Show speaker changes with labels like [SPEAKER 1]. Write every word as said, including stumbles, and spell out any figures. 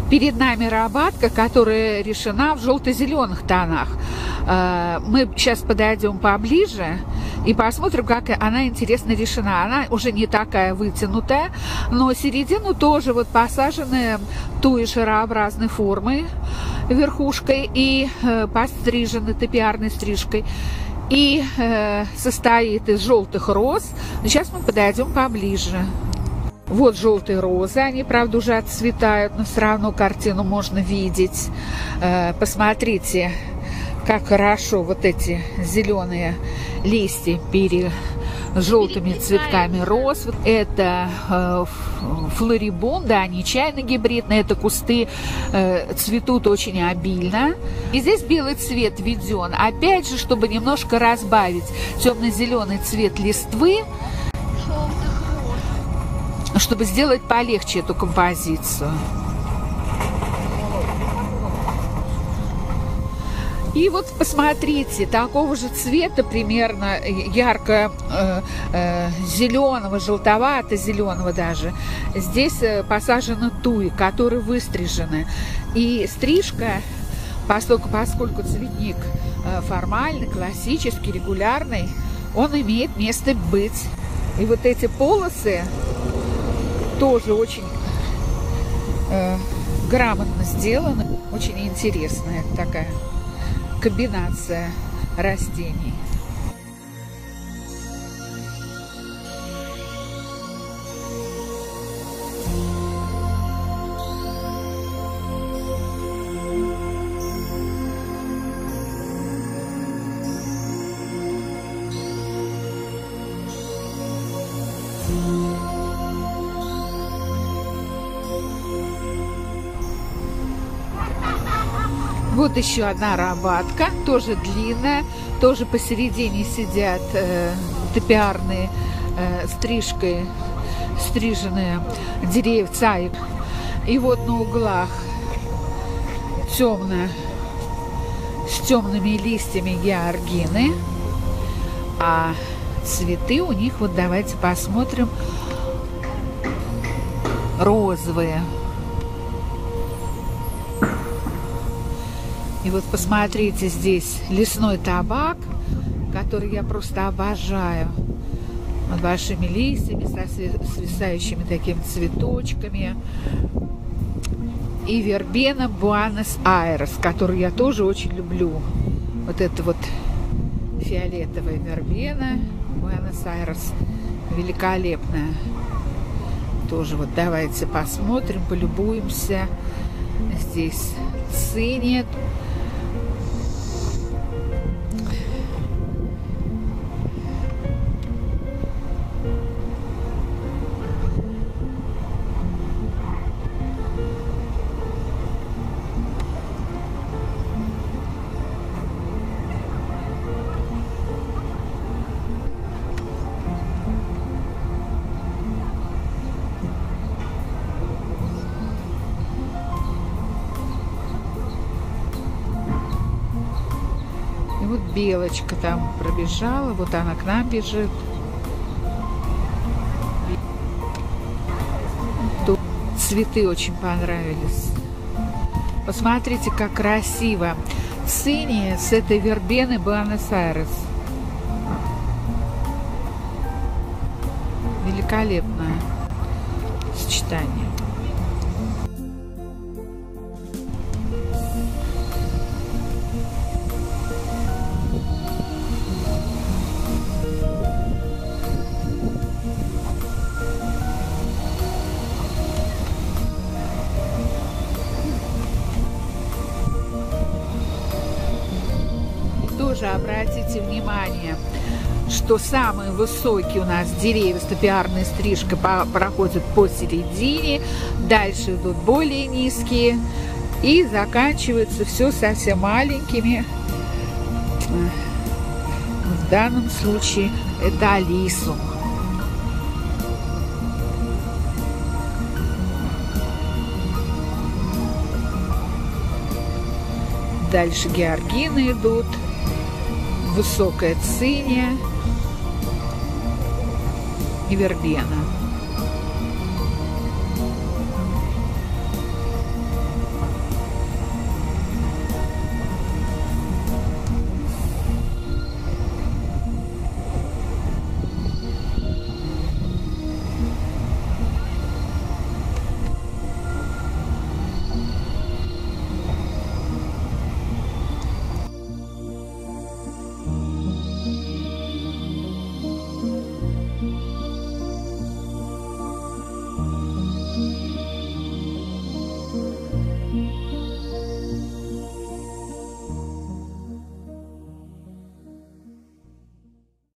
[SPEAKER 1] Перед нами рабатка, которая решена в желто-зеленых тонах. Мы сейчас подойдем поближе и посмотрим, как она интересно решена. Она уже не такая вытянутая, но середину тоже вот посаженная туей шарообразной формы верхушкой и пострижены топиарной стрижкой. И состоит из желтых роз. Сейчас мы подойдем поближе. Вот желтые розы, они, правда, уже отцветают, но все равно картину можно видеть. Посмотрите, как хорошо вот эти зеленые листья перед желтыми цветками роз. Это флорибунда, они чайно-гибридные, это кусты цветут очень обильно. И здесь белый цвет введен, опять же, чтобы немножко разбавить темно-зеленый цвет листвы, чтобы сделать полегче эту композицию. И вот посмотрите, такого же цвета примерно ярко э, э, зеленого, желтовато-зеленого даже. Здесь э, посажены туи, которые выстрижены. И стрижка, поскольку, поскольку цветник э, формальный, классический, регулярный, он имеет место быть. И вот эти полосы тоже очень э, грамотно сделаны, очень интересная такая комбинация растений. Вот еще одна рабатка, тоже длинная, тоже посередине сидят э, топиарные э, стрижкой стриженные деревца. И вот на углах темно, с темными листьями георгины, а цветы у них, вот давайте посмотрим, розовые. И вот посмотрите, здесь лесной табак, который я просто обожаю. С большими листьями, со свисающими такими цветочками. И вербена Буэнос-Айрес, которую я тоже очень люблю. Вот это вот фиолетовая вербена Буэнос-Айрес, великолепная. Тоже вот давайте посмотрим, полюбуемся. Здесь цинет. И вот белочка там пробежала, вот она к нам бежит. Тут цветы очень понравились. Посмотрите, как красиво. Синие с этой вербены Буэнос-Айрес. Великолепное сочетание. Тоже обратите внимание, что самые высокие у нас деревья с топиарной стрижкой проходят посередине, дальше идут более низкие и заканчивается все совсем маленькими. В данном случае это алисум. Дальше георгины идут. Высокая циния и вербена.